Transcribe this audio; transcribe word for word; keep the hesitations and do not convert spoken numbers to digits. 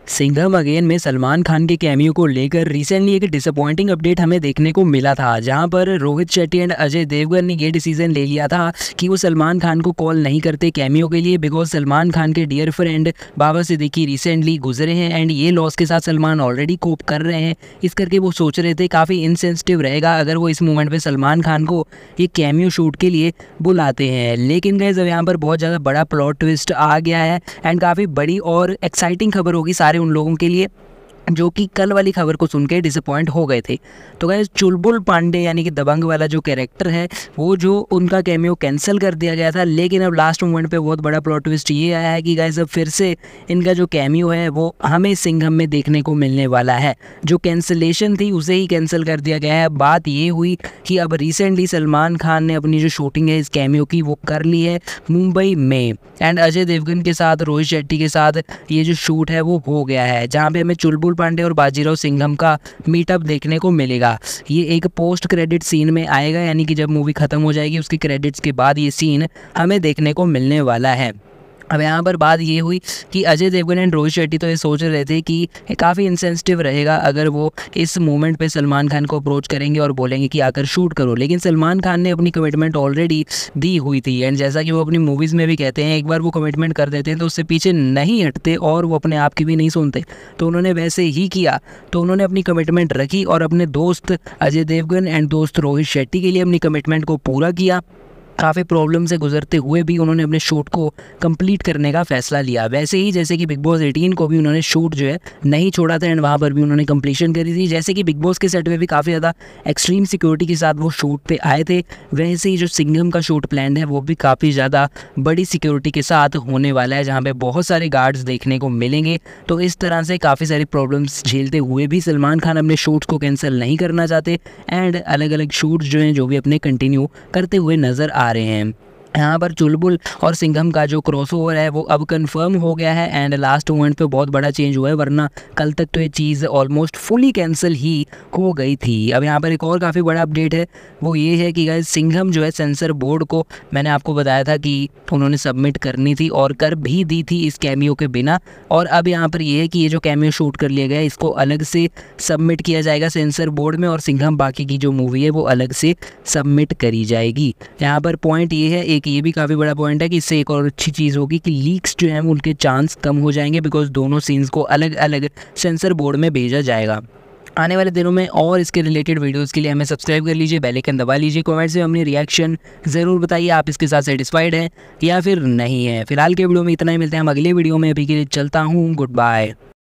Singham again में सलमान खान के cameo को लेकर रिसेंटली एक डिसअपॉइंटिंग अपडेट हमें देखने को मिला था, जहां पर रोहित शेट्टी एंड अजय देवगन ने ये डिसीजन ले लिया था कि वो सलमान खान को कॉल नहीं करते कैमियो के लिए, बिकॉज सलमान खान के dear friend Baba Siddique recently गुजरे हैं एंड ये लॉस के साथ सलमान ऑलरेडी कोप कर रहे हैं। इस करके वो सोच रहे थे काफ़ी इनसेंसिटिव रहेगा अगर वो इस मोमेंट पे सलमान खान को ये कैमियो शूट के लिए बुलाते हैं। लेकिन गाइस अब यहाँ पर बहुत ज़्यादा बड़ा प्लॉट ट्विस्ट आ गया है एंड काफ़ी बड़ी और एक्साइटिंग खबर होगी सारे उन लोगों के लिए जो कि कल वाली खबर को सुन के डिसअपॉइंट हो गए थे। तो गाइस चुलबुल पांडे यानी कि दबंग वाला जो कैरेक्टर है वो जो उनका कैमियो कैंसिल कर दिया गया था, लेकिन अब लास्ट मोमेंट पे बहुत बड़ा प्लॉट ट्विस्ट ये आया है कि गाइस अब फिर से इनका जो कैमियो है वो हमें सिंघम में देखने को मिलने वाला है। जो कैंसिलेशन थी उसे ही कैंसिल कर दिया गया है। बात ये हुई कि अब रिसेंटली सलमान खान ने अपनी जो शूटिंग है इस कैमियो की वो कर ली है मुंबई में एंड अजय देवगन के साथ रोहित शेट्टी के साथ ये जो शूट है वो हो गया है, जहाँ पे हमें चुलबुल पांडे और बाजीराव सिंघम का मीटअप देखने को मिलेगा। ये एक पोस्ट क्रेडिट सीन में आएगा, यानी कि जब मूवी खत्म हो जाएगी उसकी क्रेडिट्स के बाद ये सीन हमें देखने को मिलने वाला है। अब यहाँ पर बात ये हुई कि अजय देवगन एंड रोहित शेट्टी तो ये सोच रहे थे कि काफ़ी इंसेंसिटिव रहेगा अगर वो इस मोमेंट पे सलमान खान को अप्रोच करेंगे और बोलेंगे कि आकर शूट करो, लेकिन सलमान खान ने अपनी कमिटमेंट ऑलरेडी दी हुई थी एंड जैसा कि वो अपनी मूवीज़ में भी कहते हैं एक बार वो कमिटमेंट कर देते हैं तो उससे पीछे नहीं हटते और वो अपने आप की भी नहीं सुनते। तो उन्होंने वैसे ही किया, तो उन्होंने अपनी कमिटमेंट रखी और अपने दोस्त अजय देवगन एंड दोस्त रोहित शेट्टी के लिए अपनी कमिटमेंट को पूरा किया। काफ़ी प्रॉब्लम से गुजरते हुए भी उन्होंने अपने शूट को कंप्लीट करने का फैसला लिया, वैसे ही जैसे कि बिग बॉस अठारह को भी उन्होंने शूट जो है नहीं छोड़ा था एंड वहाँ पर भी उन्होंने कंप्लीशन करी थी। जैसे कि बिग बॉस के सेट पे भी काफ़ी ज़्यादा एक्सट्रीम सिक्योरिटी के साथ वो शूट पे आए थे, वैसे ही जो सिंघम का शूट प्लान है वो भी काफ़ी ज़्यादा बड़ी सिक्योरिटी के साथ होने वाला है, जहाँ पर बहुत सारे गार्ड्स देखने को मिलेंगे। तो इस तरह से काफ़ी सारी प्रॉब्लम्स झेलते हुए भी सलमान खान अपने शूट्स को कैंसिल नहीं करना चाहते एंड अलग अलग शूट्स जो हैं जो भी अपने कंटिन्यू करते हुए नज़र आ रहे हैं। यहाँ पर चुलबुल और सिंघम का जो क्रॉसओवर है वो अब कंफर्म हो गया है एंड लास्ट मोमेंट पे बहुत बड़ा चेंज हुआ है, वरना कल तक तो ये चीज़ ऑलमोस्ट फुली कैंसिल ही हो गई थी। अब यहाँ पर एक और काफ़ी बड़ा अपडेट है, वो ये है कि गाइस सिंघम जो है सेंसर बोर्ड को मैंने आपको बताया था कि उन्होंने सबमिट करनी थी और कर भी दी थी इस कैमियो के बिना। और अब यहाँ पर ये है कि ये जो कैमियो शूट कर लिया गया है इसको अलग से सबमिट किया जाएगा सेंसर बोर्ड में और सिंघम बाकी की जो मूवी है वो अलग से सबमिट करी जाएगी। यहाँ पर पॉइंट ये है, एक ये भी काफ़ी बड़ा पॉइंट है कि इससे एक और अच्छी चीज़ होगी कि लीक्स जो हैं उनके चांस कम हो जाएंगे, बिकॉज दोनों सीन्स को अलग अलग सेंसर बोर्ड में भेजा जाएगा। आने वाले दिनों में और इसके रिलेटेड वीडियोस के लिए हमें सब्सक्राइब कर लीजिए, बेल आइकन दबा लीजिए, कमेंट्स में अपनी रिएक्शन ज़रूर बताइए, आप इसके साथ सेटिस्फाइड हैं या फिर नहीं है। फिलहाल के वीडियो में इतना ही, मिलते हैं हम अगले वीडियो में, अभी के लिए चलता हूँ, गुड बाय।